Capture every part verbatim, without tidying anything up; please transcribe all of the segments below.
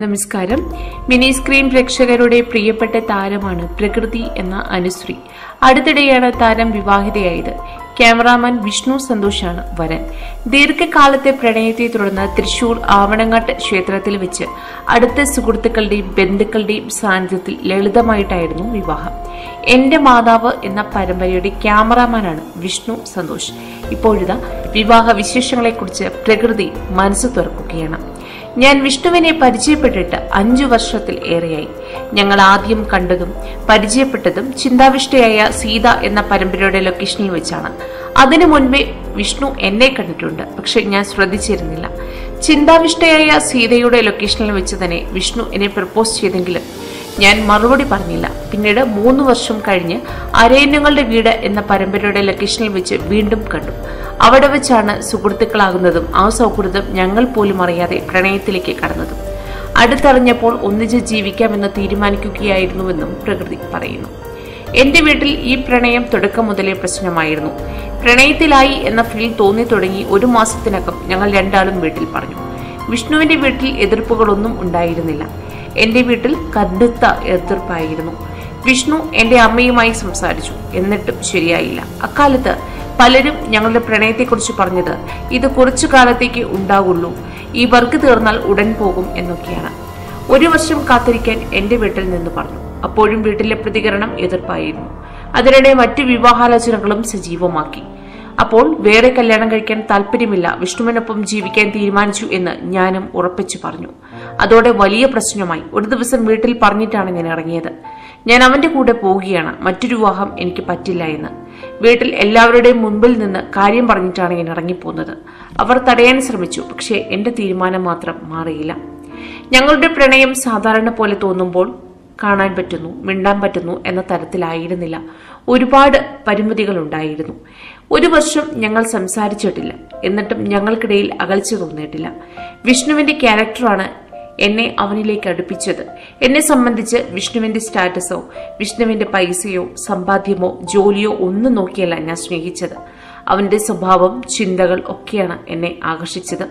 നമസ്കാരം. Mini screen പ്രേക്ഷകരുടെ പ്രിയപ്പെട്ട താരമാണ് പ്രകൃതി എന്ന അനുശ്രീ. അടുത്തിടെയാണ് താരം വിവാഹിതയായത്. ക്യാമറാമാൻ വിഷ്ണു സന്തോഷാണ് വരൻ. ദീർഘകാലത്തെ പ്രണയത്തെ തുടർന്ന് തൃശൂർ ആവണങ്ങാട്ട് ക്ഷേത്രത്തിൽ വെച്ച് അടുത്ത സുഹൃത്തുക്കളുടെയും ബന്ധുക്കളുടെയും സാന്നിധ്യത്തിൽ ലളിതമായിട്ടായിരുന്നു വിവാഹം. എന്റെ മാതാവ് എന്ന പരമ്പരയുടെ ക്യാമറാമാനാണ് വിഷ്ണു സന്തോഷ്. ഇപ്പോഴിതാ വിവാഹ വിശേഷങ്ങളെക്കുറിച്ച് പ്രകൃതി മനസ്സ് തുറക്കുകയാണ്. ഞാൻ വിഷ്ണുവിനെ പരിചയപ്പെട്ടിട്ട് അഞ്ചു വർഷത്തിൽ ഏറെയായി. ഞങ്ങൾ ആദ്യം കണ്ടതും പരിചയപ്പെട്ടതും ചിന്താവിഷ്ടയായ സീത എന്ന പരമ്പരയുടെ ലൊക്കേഷനിൽ വെച്ചാണ്. അതിനു മുൻപേ വിഷ്ണു എന്നെ കണ്ടിട്ടുണ്ട്, പക്ഷെ ഞാൻ ശ്രദ്ധിച്ചിരുന്നില്ല. ചിന്താവിഷ്ടയായ സീതയുടെ ലൊക്കേഷനിൽ വെച്ച് തന്നെ വിഷ്ണു എന്നെ പ്രപ്പോസ് ചെയ്തെങ്കിലും ഞാൻ മറുപടി പറഞ്ഞില്ല. പിന്നീട് മൂന്ന് വർഷം കഴിഞ്ഞ് അരയന്നുകളുടെ വീട് എന്ന പരമ്പരയുടെ ലൊക്കേഷനിൽ വെച്ച് വീണ്ടും കണ്ടു. അവിടെ വെച്ചാണ് സുഹൃത്തുക്കളാകുന്നതും ആ സൗഹൃദം ഞങ്ങൾ പോലും അറിയാതെ പ്രണയത്തിലേക്ക് കടന്നതും. അടുത്തറിഞ്ഞപ്പോൾ ഒന്നിച്ച് ജീവിക്കാമെന്ന് തീരുമാനിക്കുകയായിരുന്നുവെന്നും പ്രകൃതി പറയുന്നു. എന്റെ വീട്ടിൽ ഈ പ്രണയം തുടക്കം മുതലേ പ്രശ്നമായിരുന്നു. പ്രണയത്തിലായി എന്ന ഫീൽ തോന്നി തുടങ്ങി ഒരു മാസത്തിനകം ഞങ്ങൾ രണ്ടാളും വീട്ടിൽ പറഞ്ഞു. വിഷ്ണുവിന്റെ വീട്ടിൽ എതിർപ്പുകളൊന്നും ഉണ്ടായിരുന്നില്ല. എന്റെ വീട്ടിൽ കടുത്ത എതിർപ്പായിരുന്നു. വിഷ്ണു എന്റെ അമ്മയുമായി സംസാരിച്ചു, എന്നിട്ടും ശരിയായില്ല. അക്കാലത്ത് പലരും ഞങ്ങളുടെ പ്രണയത്തെക്കുറിച്ച് പറഞ്ഞത് ഇത് കുറച്ചു കാലത്തേക്ക് ഉണ്ടാകുള്ളൂ, ഈ വർക്ക് തീർന്നാൽ ഉടൻ പോകും എന്നൊക്കെയാണ്. ഒരു വർഷം കാത്തിരിക്കാൻ എന്റെ വീട്ടിൽ നിന്ന് പറഞ്ഞു. അപ്പോഴും വീട്ടിലെ പ്രതികരണം എതിർപ്പായിരുന്നു. അതിനിടെ മറ്റു വിവാഹാലോചനകളും സജീവമാക്കി. അപ്പോൾ വേറെ കല്യാണം കഴിക്കാൻ താല്പര്യമില്ല, വിഷ്ണുവിനൊപ്പം ജീവിക്കാൻ തീരുമാനിച്ചു എന്ന് ഞാനും ഉറപ്പിച്ചു പറഞ്ഞു. അതോടെ വലിയ പ്രശ്നമായി. ഒരു ദിവസം വീട്ടിൽ പറഞ്ഞിട്ടാണ് ഞാൻ ഇറങ്ങിയത്. ഞാൻ അവന്റെ കൂടെ പോവുകയാണ്, മറ്റൊരു വിവാഹം എനിക്ക് പറ്റില്ല എന്ന്. വീട്ടിൽ എല്ലാവരുടെയും മുൻപിൽ നിന്ന് കാര്യം പറഞ്ഞിട്ടാണ് ഞാൻ ഇറങ്ങിപ്പോകുന്നത്. അവർ തടയാൻ ശ്രമിച്ചു, പക്ഷേ എന്റെ തീരുമാനം മാത്രം മാറിയില്ല. ഞങ്ങളുടെ പ്രണയം സാധാരണ പോലെ തോന്നുമ്പോൾ കാണാൻ പറ്റുന്നു, മിണ്ടാൻ പറ്റുന്നു എന്ന തരത്തിലായിരുന്നില്ല. ഒരുപാട് പരിമിതികൾ ഉണ്ടായിരുന്നു. ഒരു വർഷം ഞങ്ങൾ സംസാരിച്ചിട്ടില്ല. എന്നിട്ടും ഞങ്ങൾക്കിടയിൽ അകൽച്ച തോന്നിയിട്ടില്ല. വിഷ്ണുവിന്റെ ക്യാരക്ടറാണ് എന്നെ അവനിലേക്ക് അടുപ്പിച്ചത്. എന്നെ സംബന്ധിച്ച് വിഷ്ണുവിന്റെ സ്റ്റാറ്റസോ വിഷ്ണുവിന്റെ പൈസയോ സമ്പാദ്യമോ ജോലിയോ ഒന്നും നോക്കിയല്ല ഞാൻ സ്നേഹിച്ചത്. അവന്റെ സ്വഭാവം, ചിന്തകൾ ഒക്കെയാണ് എന്നെ ആകർഷിച്ചത്.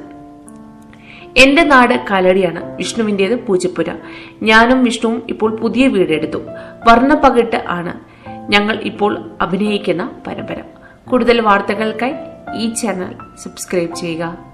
എന്റെ നാട് കാലടിയാണ്, വിഷ്ണുവിന്റേത് പൂജപ്പുര. ഞാനും വിഷ്ണുവും ഇപ്പോൾ പുതിയ വീടെടുത്തു. വർണ്ണപ്പകിട്ട് ആണ് ഞങ്ങൾ ഇപ്പോൾ അഭിനയിക്കുന്ന പരമ്പര. കൂടുതൽ വാർത്തകൾക്കായി ഈ ചാനൽ സബ്സ്ക്രൈബ് ചെയ്യുക.